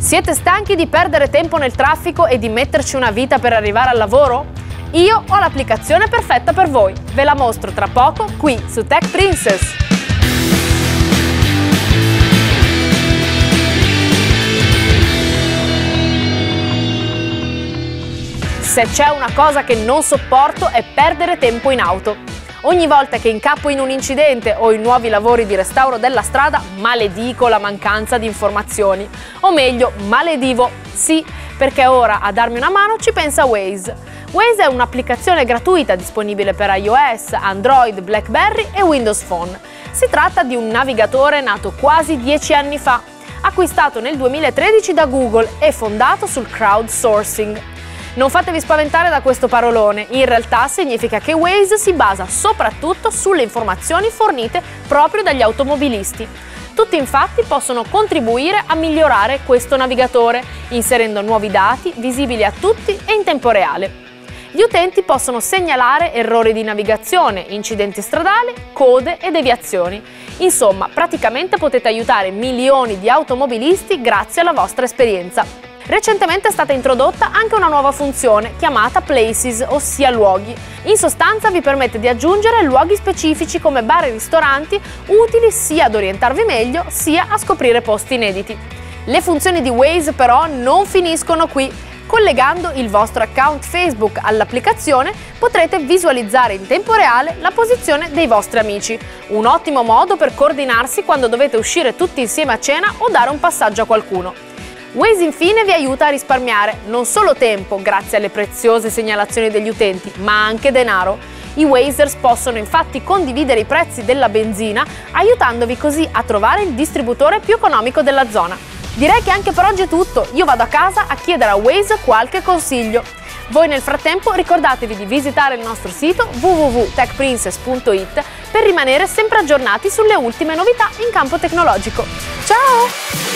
Siete stanchi di perdere tempo nel traffico e di metterci una vita per arrivare al lavoro? Io ho l'applicazione perfetta per voi. Ve la mostro tra poco qui su Tech Princess. Se c'è una cosa che non sopporto è perdere tempo in auto. Ogni volta che incappo in un incidente o in nuovi lavori di restauro della strada, maledico la mancanza di informazioni. O meglio, maledivo, sì, perché ora a darmi una mano ci pensa Waze. Waze è un'applicazione gratuita disponibile per iOS, Android, BlackBerry e Windows Phone. Si tratta di un navigatore nato quasi 10 anni fa, acquistato nel 2013 da Google e fondato sul crowdsourcing. Non fatevi spaventare da questo parolone, in realtà significa che Waze si basa soprattutto sulle informazioni fornite proprio dagli automobilisti. Tutti infatti possono contribuire a migliorare questo navigatore, inserendo nuovi dati visibili a tutti e in tempo reale. Gli utenti possono segnalare errori di navigazione, incidenti stradali, code e deviazioni. Insomma, praticamente potete aiutare milioni di automobilisti grazie alla vostra esperienza. Recentemente è stata introdotta anche una nuova funzione chiamata Places, ossia luoghi. In sostanza vi permette di aggiungere luoghi specifici come bar e ristoranti, utili sia ad orientarvi meglio sia a scoprire posti inediti. Le funzioni di Waze però non finiscono qui. Collegando il vostro account Facebook all'applicazione potrete visualizzare in tempo reale la posizione dei vostri amici. Un ottimo modo per coordinarsi quando dovete uscire tutti insieme a cena o dare un passaggio a qualcuno. Waze infine vi aiuta a risparmiare non solo tempo grazie alle preziose segnalazioni degli utenti, ma anche denaro. I Wazers possono infatti condividere i prezzi della benzina, aiutandovi così a trovare il distributore più economico della zona. Direi che anche per oggi è tutto, io vado a casa a chiedere a Waze qualche consiglio. Voi nel frattempo ricordatevi di visitare il nostro sito www.techprincess.it per rimanere sempre aggiornati sulle ultime novità in campo tecnologico. Ciao!